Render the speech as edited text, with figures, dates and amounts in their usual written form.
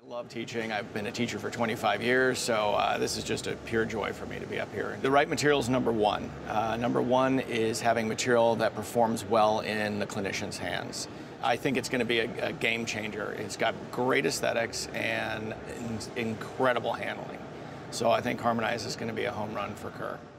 I love teaching. I've been a teacher for 25 years, so this is just a pure joy for me to be up here. The right material is number one. Number one is having material that performs well in the clinician's hands. I think it's going to be a game changer. It's got great aesthetics and incredible handling. So I think Harmonize is going to be a home run for Kerr.